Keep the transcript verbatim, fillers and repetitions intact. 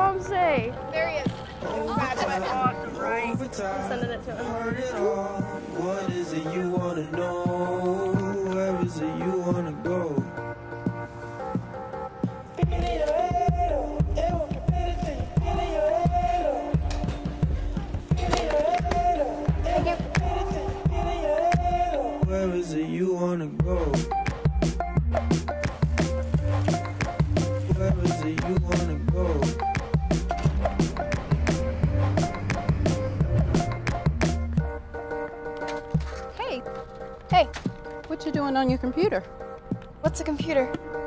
saw him say. There he is. That's awesome, right? I'm sending it to him. What is it you wanna know? Where is it you wanna go? Where is it you wanna go? Where is it you wanna go? Hey. Hey. What you doing on your computer? What's a computer?